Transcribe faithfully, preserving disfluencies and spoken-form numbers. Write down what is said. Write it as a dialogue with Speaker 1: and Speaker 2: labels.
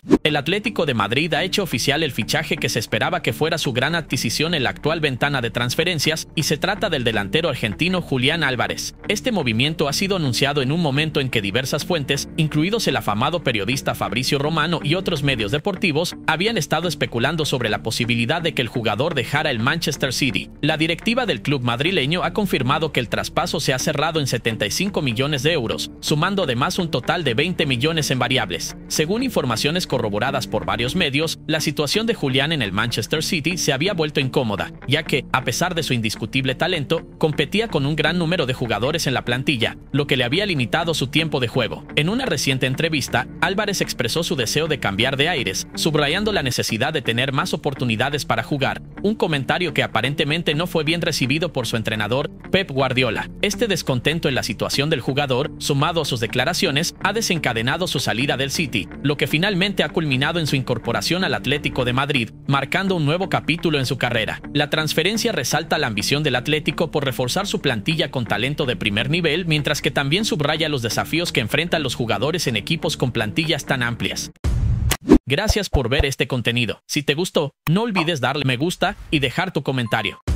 Speaker 1: El Atlético de Madrid ha hecho oficial el fichaje que se esperaba que fuera su gran adquisición en la actual ventana de transferencias, y se trata del delantero argentino Julián Álvarez. Este movimiento ha sido anunciado en un momento en que diversas fuentes, incluidos el afamado periodista Fabrizio Romano y otros medios deportivos, habían estado especulando sobre la posibilidad de que el jugador dejara el Manchester City. La directiva del club madrileño ha confirmado que el traspaso se ha cerrado en setenta y cinco millones de euros, sumando además un total de veinte millones en variables. Según informaciones corroboradas por varios medios, la situación de Julián en el Manchester City se había vuelto incómoda, ya que, a pesar de su indiscutible talento, competía con un gran número de jugadores en la plantilla, lo que le había limitado su tiempo de juego. En una reciente entrevista, Álvarez expresó su deseo de cambiar de aires, subrayando la necesidad de tener más oportunidades para jugar, un comentario que aparentemente no fue bien recibido por su entrenador, Pep Guardiola. Este descontento en la situación del jugador, sumado a sus declaraciones, ha desencadenado su salida del City, lo que finalmente ha culminado en su incorporación al Atlético de Madrid, marcando un nuevo capítulo en su carrera. La transferencia resalta la ambición del Atlético por reforzar su plantilla con talento de primer nivel, mientras que también subraya los desafíos que enfrentan los jugadores en equipos con plantillas tan amplias. Gracias por ver este contenido. Si te gustó, no olvides darle me gusta y dejar tu comentario.